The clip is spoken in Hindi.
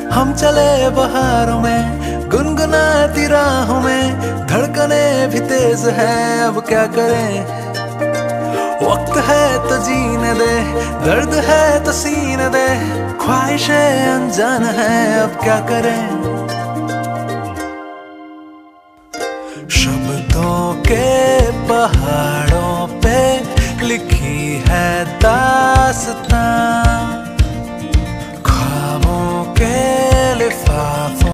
हम चले बहारों में गुनगुनाती राहों में, धड़कने भी तेज है अब क्या करें। वक्त है तो जीने दे, दर्द है तो सीने दे, ख्वाहिशें अनजान है अब क्या करें। शब्दों के पहाड़ों पे लिखी है दास्तां,